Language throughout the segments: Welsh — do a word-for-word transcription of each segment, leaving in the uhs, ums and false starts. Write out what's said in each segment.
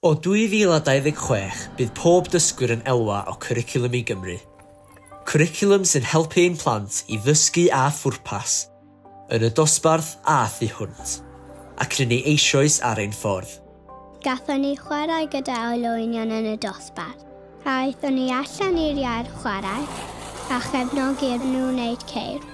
O dwy fil a dau ddeg chwech, bydd pob dysgwr yn elwa o Cwricwlwm i Gymru. Cwricwlwm sy'n helpu ein plant i ddysgu a phwrpas, yn y dosbarth a thu hwnt, ac yn ei eisoes ar ein ffordd. Gathon ni chwarae gyda ysgolion yn y dosbarth. Aethon ni allan i'r iard chwarae a chefnogi nhw wneud ceir.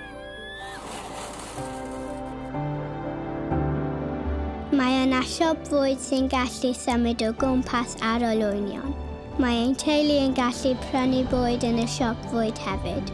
Mae yna siop fwyd sy'n gallu symud o gwmpas ar ysgolion. Mae ein teulu yn gallu prynu bwyd yn y siop fwyd hefyd.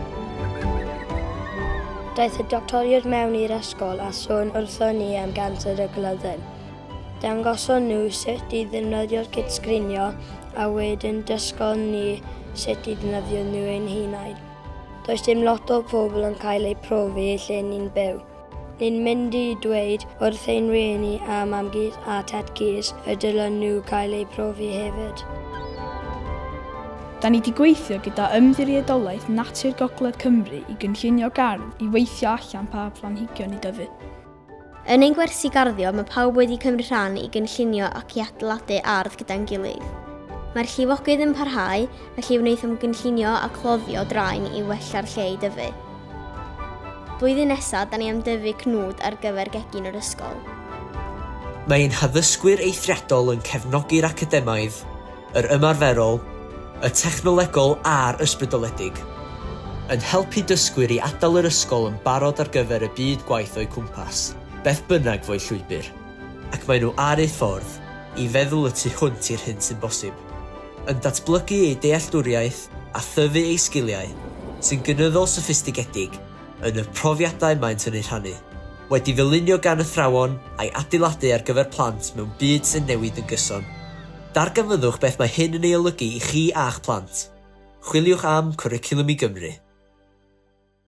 Daeth y doctoriad mewn i'r ysgol a sôn wrthon ni am ganser y glyddyn. Dangoson nhw sut i ddefnyddio'r gydsgrinio a wedyn dysgon ni sut i ddefnyddio nhw ein hunain. Does dim lot o pobl yn cael eu profi lle ni'n byw. Ni'n mynd i dweud wrth ein rhieni a mamgys a tatgys y dylen nhw cael eu profi hefyd. Da ni wedi gweithio gyda ymddiriedolaeth Natur Gogledd Cymru i gynllunio gardd i weithio allan pa planhigion i dyfu. Yn ein gwersi garddio, mae pawb wedi cymryd rhan i gynllunio ac i adeiladu ardd gyda'n gilydd. Mae'r llifogydd yn parhau, felly wnaethom gynllunio a cloddio draen i wella'r lle i dyfu. Blwyddyn nesaf, da ni am dyfu cnwd ar gyfer gegin yr ysgol. Mae ein haddysgwyr eithriadol yn cefnogi'r academaidd, yr ymarferol, y technolegol a'r ysbrydoledig, yn helpu dysgwyr i adael yr ysgol yn barod ar gyfer y byd gwaith o'i cwmpas, beth bynnag fo'i llwybr, ac mae nhw ar eu ffordd i feddwl y tu hwnt i'r hyn sy'n bosib, yn datblygu ei dealltwriaeth a thyfu ei sgiliau, sy'n gynyddol soffistigedig yn y profiadau maent yn ei rhannu, wedi ddylunio gan athrawon a'i adeiladu ar gyfer plant mewn byd sy'n newid yn gyson. Darganfyddwch beth mae hyn yn ei olygu i chi a'ch plant. Chwiliwch am Cwricwlwm i Gymru.